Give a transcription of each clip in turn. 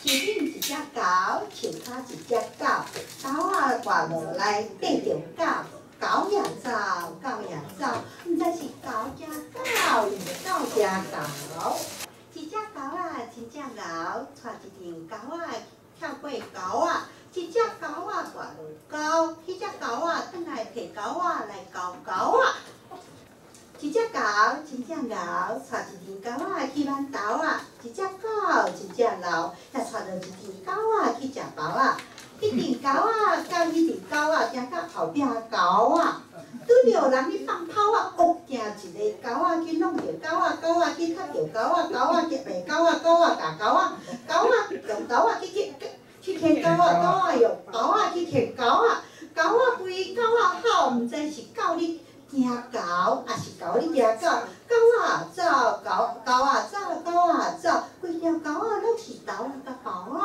起顶一只狗，树骹一只狗，狗仔挂落来缀着狗，狗也走，狗也走，毋知是狗惊狗，毋是狗惊狗。一只狗仔真正敖，带一条狗仔跳过狗仔，一只狗仔挂落高，迄只狗仔转来摕狗仔来咬狗仔。一只狗真正敖，带一条狗仔去挽豆仔，一只狗真正老，也带着一条狗仔去食包仔。迄条狗仔甲迄条狗仔行到后壁狗仔，拄着人咧放炮仔，恶惊一个狗仔去弄着狗仔，狗仔去踢着狗仔，狗仔去骂狗仔，狗仔咬狗仔，狗仔用狗仔去踢狗仔，狗仔用狗仔去踢狗仔，狗仔规狗仔吼，毋知是狗咧惊狗，还是狗咧惊狗，狗仔走，狗仔走，狗仔走，规条狗仔拢是豆仔甲包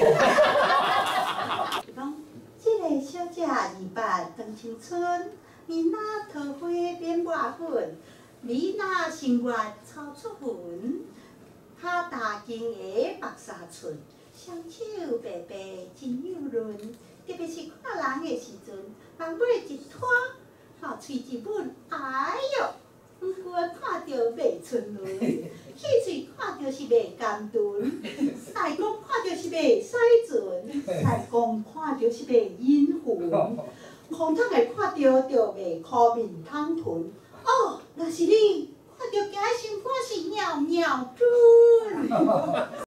仔。讲，这个小姐28当青春，面若桃花变抹粉，你若心愿草出魂，脚大金鞋白纱寸，双手白白真幼润，特别是看人的时阵，人尾一拖。喙一吻，哎哟，远远看着袂春轮，细喙看着是袂甘醇，再讲看着是袂使准，再讲看着是袂引魂，空通会看着就袂苦面通吞。哦，若是你看着惊心肝是尿尿准。